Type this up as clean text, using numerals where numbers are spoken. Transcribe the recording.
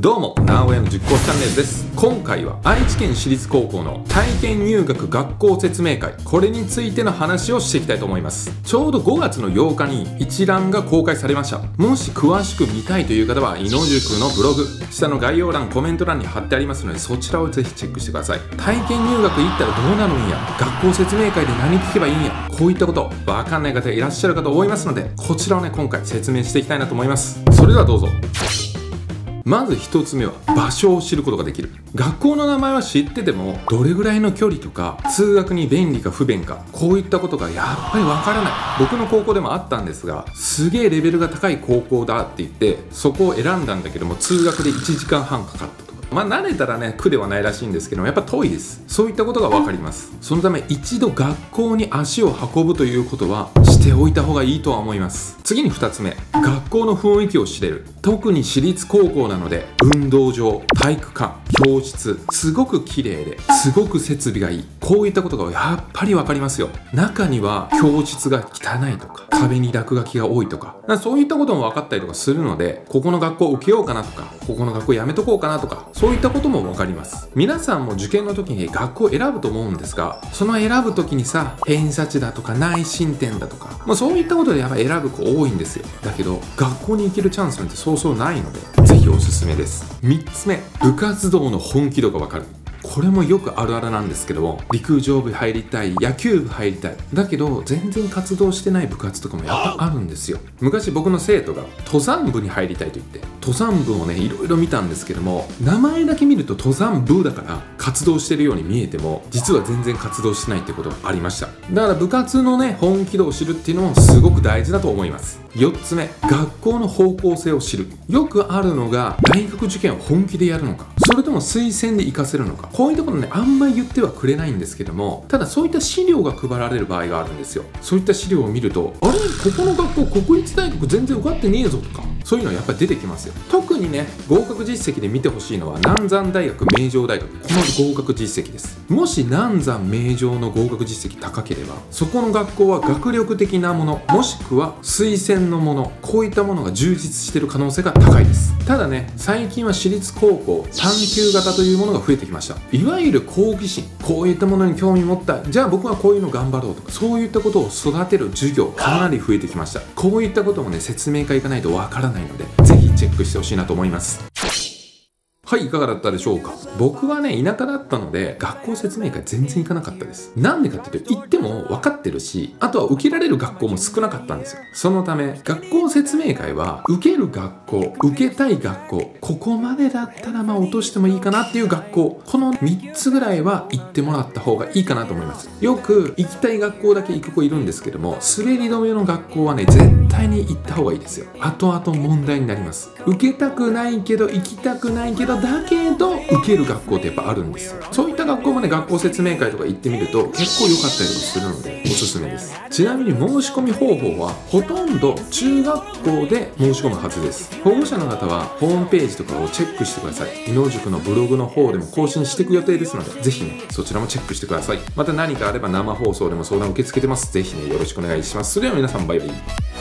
どうも、直江の実行チャンネルです。今回は愛知県私立高校の体験入学学校説明会、これについての話をしていきたいと思います。ちょうど5月の8日に一覧が公開されました。もし詳しく見たいという方は、井野塾のブログ、下の概要欄、コメント欄に貼ってありますので、そちらをぜひチェックしてください。体験入学行ったらどうなるんや、学校説明会で何聞けばいいんや、こういったこと、わかんない方いらっしゃるかと思いますので、こちらをね、今回説明していきたいなと思います。それではどうぞ。まず1つ目は場所を知ることができる。学校の名前は知っててもどれぐらいの距離とか通学に便利か不便か、こういったことがやっぱりわからない。僕の高校でもあったんですが、すげえレベルが高い高校だって言ってそこを選んだんだけども、通学で1時間半かかったとか、慣れたらね苦ではないらしいんですけど、やっぱ遠いです。そういったことが分かります。そのため一度学校に足を運ぶということはしておいた方がいいとは思います。次に2つ目、学校の雰囲気を知れる。特に私立高校なので、運動場、体育館、教室、すごく綺麗ですごく設備がいい、こういったことがやっぱり分かりますよ。中には教室が汚いとか壁に落書きが多いとか、そういったことも分かったりとかするので、ここの学校受けようかなとか、ここの学校やめとこうかなとか、そういったことも分かります。皆さんも受験の時に学校を選ぶと思うんですが、その選ぶ時にさ、偏差値だとか内申点だとか、そういったことでやっぱ選ぶ子多いんですよ。だけど学校に行けるチャンスなんてそうそうないので、ぜひおすすめです。3つ目、部活動の本気度が分かる。これもよくあるあるなんですけども、陸上部入りたい、野球部入りたい、だけど全然活動してない部活とかもやっぱあるんですよ。昔僕の生徒が登山部に入りたいと言って、登山部をねいろいろ見たんですけども、名前だけ見ると登山部だから活動してるように見えても、実は全然活動してないってことがありました。だから部活のね本気度を知るっていうのもすごく大事だと思います。4つ目、学校の方向性を知る。よくあるのが、大学受験を本気でやるのか、それとも推薦で行かせるのか、こういったことねあんまり言ってはくれないんですけども、ただそういった資料が配られる場合があるんですよ。そういった資料を見ると、あれ、ここの学校国立大学全然受かってねえぞとか、そういうのはやっぱり出てきますよ。特にね合格実績で見てほしいのは、南山大学、名城大学、この合格実績です。もし南山、名城の合格実績高ければ、そこの学校は学力的なもの、もしくは推薦のもの、こういったものが充実している可能性が高いです。ただね、最近は私立高校探究型というものが増えてきました。いわゆる好奇心、こういったものに興味持った、じゃあ僕はこういうの頑張ろうとか、そういったことを育てる授業かなり増えてきました。こういったこともね説明会行かないとわからないので、ぜひチェックしてほしいなと思います。はい、いかがだったでしょうか。僕はね田舎だったので学校説明会全然行かなかったです。なんでかっていうと、行っても分かってるし、あとは受けられる学校も少なかったんですよ。そのため学校説明会は、受ける学校、受けたい学校、ここまでだったら落としてもいいかなっていう学校、この3つぐらいは行ってもらった方がいいかなと思います。よく行きたい学校だけ行く子いるんですけども、滑り止めの学校はね絶対に行った方がいいですよ。後々問題になります。受けたくないけど行きたくないけど、だけど受ける学校ってやっぱあるんですよ。そういった学校もね学校説明会とか行ってみると結構良かったりとかするのでおすすめです。ちなみに申し込み方法はほとんど中学校で申し込むはずです。保護者の方はホームページとかをチェックしてください。井野塾のブログの方でも更新していく予定ですので、ぜひねそちらもチェックしてください。また何かあれば生放送でも相談受け付けてます。ぜひねよろしくお願いします。それでは皆さん、バイバイ。